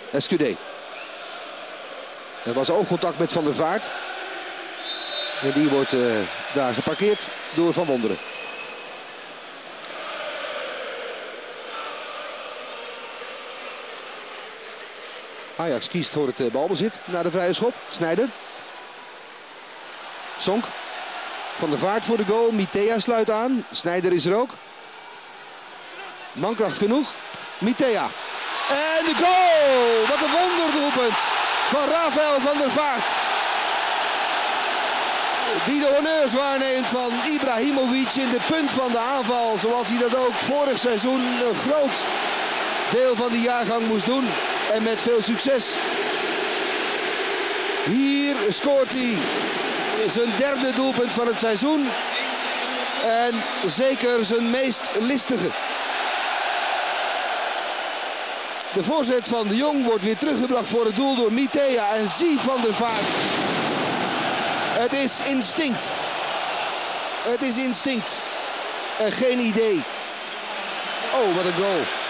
SQD. Er was oogcontact met Van der Vaart. En die wordt daar geparkeerd door Van Wonderen. Ajax kiest voor het balbezit naar de vrije schop. Sneijder. Sonk. Van der Vaart voor de goal. Mitea sluit aan. Sneijder is er ook. Mankracht genoeg. Mitea. En de goal! Wat een wonderdoelpunt van Rafael van der Vaart. Die de honneurs waarneemt van Ibrahimovic in de punt van de aanval. Zoals hij dat ook vorig seizoen een groot deel van de jaargang moest doen. En met veel succes. Hier scoort hij zijn derde doelpunt van het seizoen. En zeker zijn meest listige. De voorzet van de Jong wordt weer teruggebracht voor het doel door Mitea. En zie Van der Vaart. Het is instinct. Het is instinct. En geen idee. Oh, wat een goal.